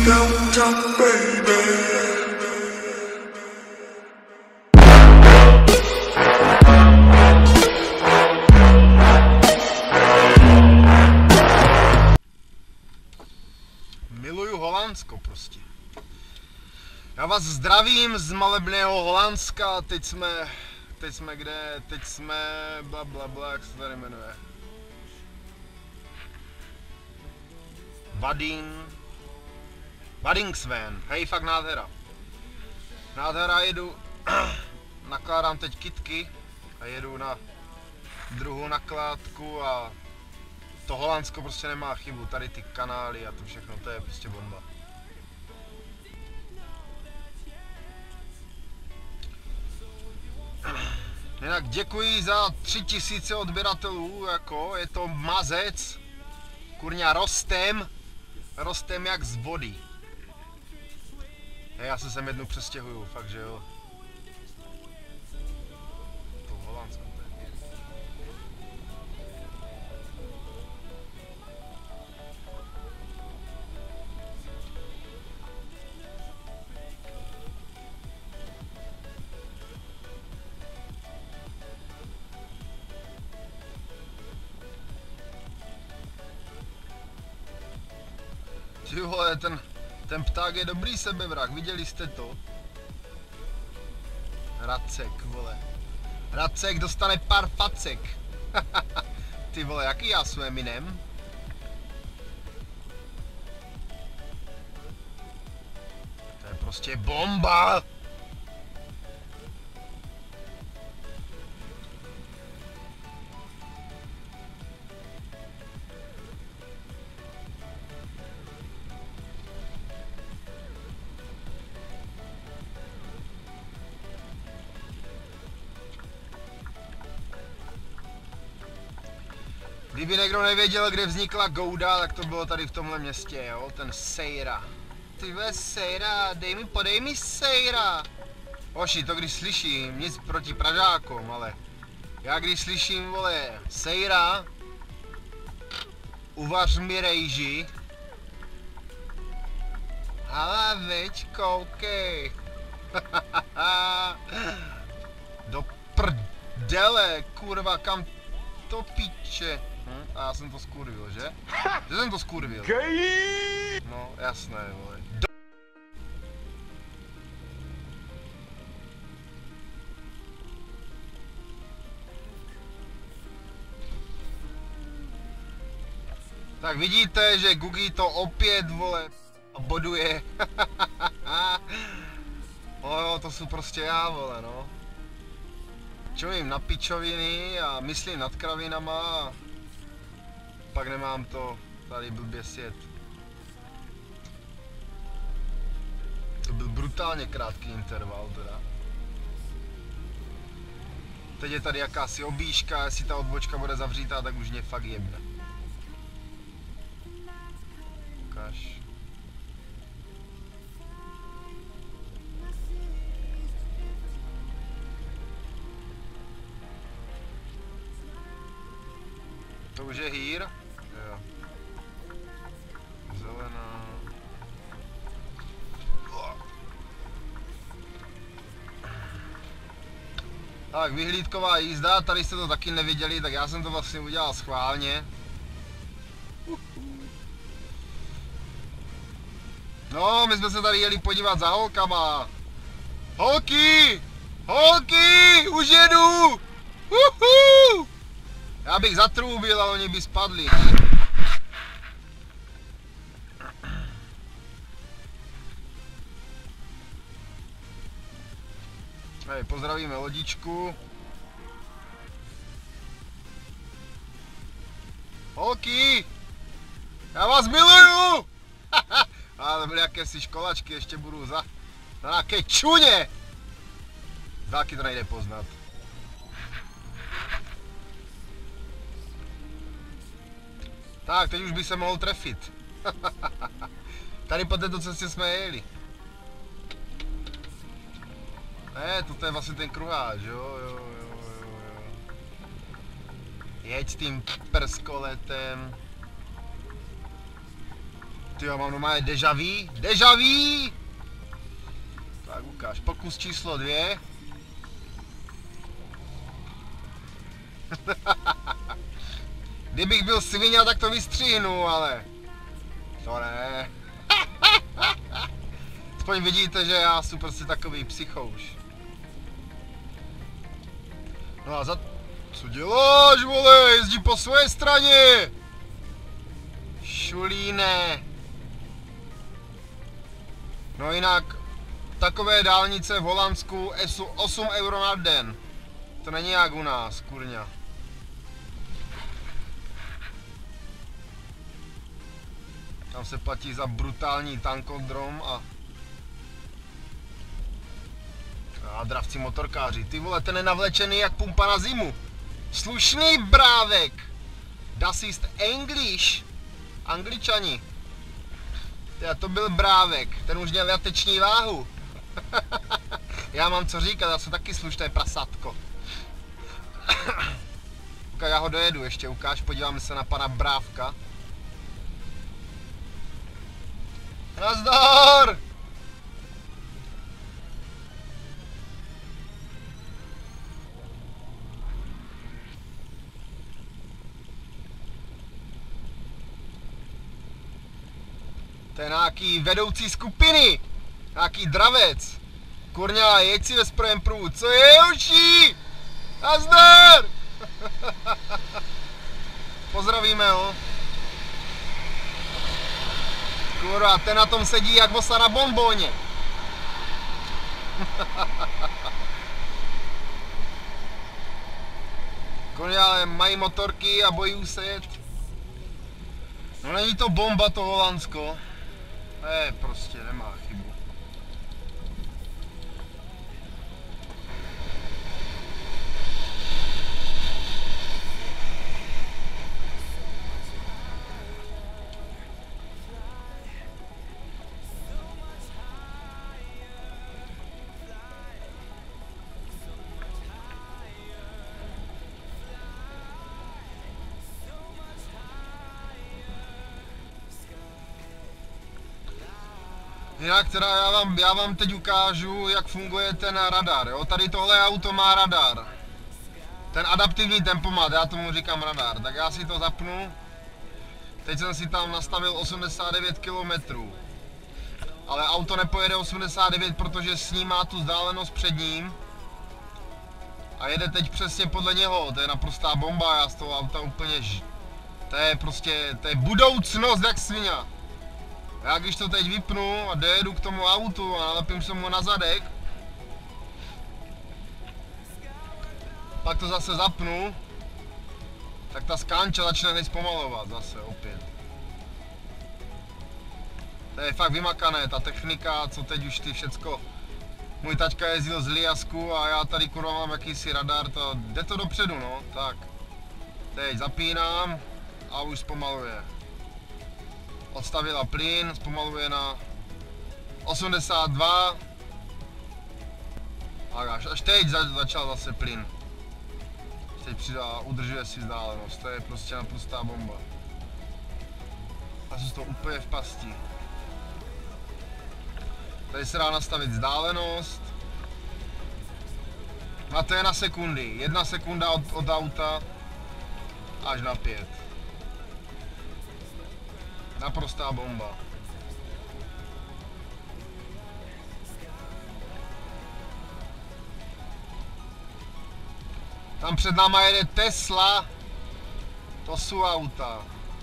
Downtown baby. Miluju Holandsko prostě. Já vás zdravím z malebného Holandska, teď jsme kde? Teď jsme bla bla bla, jak se tady jmenuje? Waddingsveen, hej, fakt nádhera. Nádhera, jedu, nakládám teď kytky a jedu na druhou nakládku a to Holandsko prostě nemá chybu, tady ty kanály a to všechno, to je prostě bomba. Jinak děkuji za 3000 odběratelů, jako je to mazec, kurňa rostem jak z vody. Já se sem jednou přestěhuju, fakt že jo. To Holandsko, to je pěkný. Ty vole, ten pták je dobrý sebevrah, viděli jste to? Racek, vole. Racek dostane pár facek. Ty vole, jaký já jsem Eminem? To je prostě bomba! Kdyby někdo nevěděl, kde vznikla Gouda, tak to bylo tady v tomhle městě, jo, ten Sejra. Ty vole, Sejra, podej mi Sejra. Oši, to když slyším, nic proti Pražákům, ale já když slyším, vole, Sejra, uvař mi rejži. Ale veď, koukej. Do prdele, kurva, kam to píče. A já jsem to skurvil, že? Že jsem to skurvil. No, jasné, vole. Tak vidíte, že Gugi to opět, vole, boduje. No, to jsou prostě já, vole, no. Čumím na pičoviny a myslím nad kravinama a pak nemám to tady blbě sjet. To byl brutálně krátký interval teda. Teď je tady jakási objížka, jestli ta odbočka bude zavřítá, tak už mě fakt jebne. Ukáž. To už je hýr? Jo. Zelená. Tak, vyhlídková jízda, tady jste to taky neviděli, tak já jsem to vlastně udělal schválně. No, my jsme se tady jeli podívat za holkama. Holky! Holky! Už jedu! Já bych zatrůbil, ale oni by spadli. Hej, pozdravíme lodičku. Holky! Já vás miluju! Ale to byly jakési školačky, ještě budu za nějaké čuně! Taky to nejde poznat. Tak, teď už by se mohl trefit. Tady po této cestě jsme jeli. Ne, toto je vlastně ten kruháč, jo. Jeď s tím prskoletem. Ty jo, mám normálně déjà vu. Déjà vu! Tak ukáž, pokus číslo 2. Kdybych byl svině, tak to vystřihnu, ale to ne. Aspoň vidíte, že já jsem prostě takový psychouš. No a co děláš, vole? Jezdí po své straně! Šulíne. No jinak, takové dálnice v Holandsku jsou 8 euro na den. To není jak u nás, kurňa. Tam se platí za brutální tankodrom a dravci motorkáři. Ty vole, ten je navlečený jak pumpa na zimu. Slušný brávek. Das ist English. Angličani. To byl brávek, ten už měl jateční váhu. Já mám co říkat, já jsem taky slušné prasátko. Já ho dojedu ještě, ukáž, podíváme se na pana Brávka. Nazdar! To je nějaký vedoucí skupiny, nějaký dravec. Kurňa, jeď si ve sprojem prů, co je uší? Nazdar! Pozdravíme ho. Kurva, ten na tom sedí jak vosa na bonbóně. Kurňa, ale mají motorky a bojí se jet. No není to bomba to Holandsko. Prostě nemá chybu. Jinak teda já vám teď ukážu, jak funguje ten radar, jo? Tady tohle auto má radar. Ten adaptivní tempomat, já tomu říkám radar, tak já si to zapnu. Teď jsem si tam nastavil 89 km. Ale auto nepojede 89, protože snímá tu vzdálenost před ním. A jede teď přesně podle něho, to je naprostá bomba, já z toho auta úplně to je prostě, to je budoucnost jak svině. Já když to teď vypnu a dojedu k tomu autu a nalepím se mu na zadek, pak to zase zapnu, tak ta skánča začne nezpomalovat zase opět. To je fakt vymakané, ta technika, co teď už ty všecko. Můj taťka jezdil z Liasku a já tady kurva mám jakýsi radar, to jde to dopředu, no, tak. Teď zapínám a už zpomaluje. Odstavila plyn, zpomaluje na 82. A až teď začal zase plyn. Teď přidá, udržuje si vzdálenost, to je prostě naprostá bomba. A jsou to úplně v pasti. Tady se dá nastavit vzdálenost. A to je na sekundy. 1 sekunda od auta až na 5. Naprostá bomba. Tam před náma jede Tesla. To jsou auta.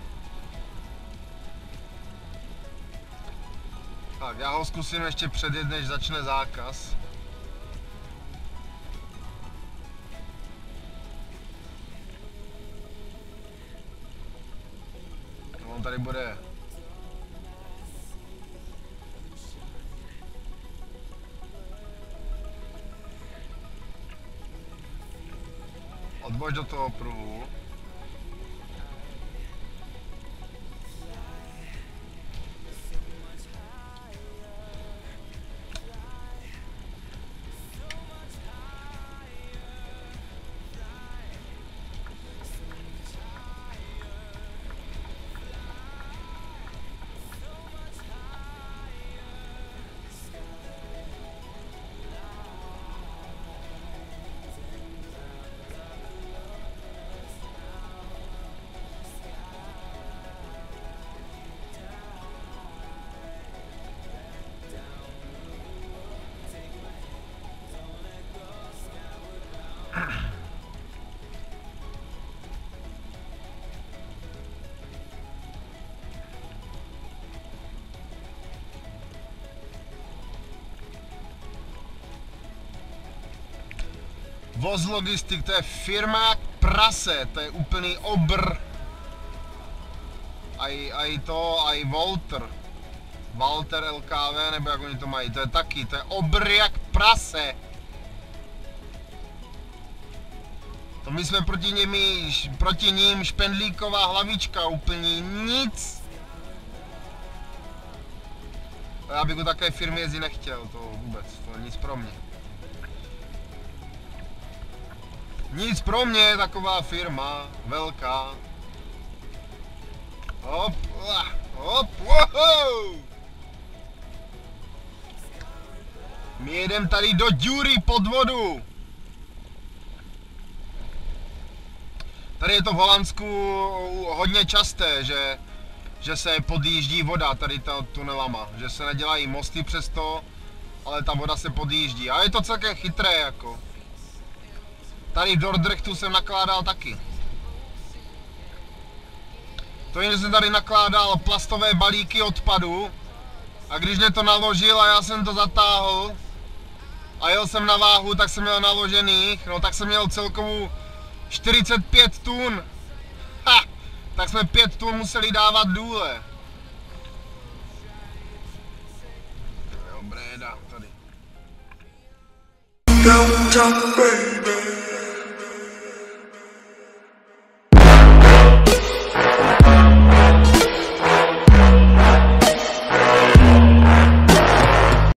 Tak, já ho zkusím ještě předjet, než začne zákaz. No, on tady bude. Odboč do toho pruhu. Voz Logistik, to je firma jak prase, to je úplný obr. Aj Walter LKV, nebo jak oni to mají, to je taky, to je obr jak prase. To my jsme proti ním špendlíková hlavička, úplně nic. Já bych u také firmy jezdit nechtěl, to vůbec, to je nic pro mě. Nic pro mě, taková firma, velká. Hop, hop, wow. My jedeme tady do díry pod vodu. Tady je to v Holandsku hodně časté, že se podjíždí voda tady tunelama, že se nedělají mosty přesto, ale ta voda se podjíždí. A je to celkem chytré jako. Tady v Dordrechtu jsem nakládal taky. To jen, že jsem tady nakládal plastové balíky odpadu a když mě to naložil a já jsem to zatáhl a jel jsem na váhu, tak jsem měl naložených, no tak jsem měl celkovou 45 tun. Ha! Tak jsme 5 tun museli dávat důle. Dobré, dá tady. Downtown, baby.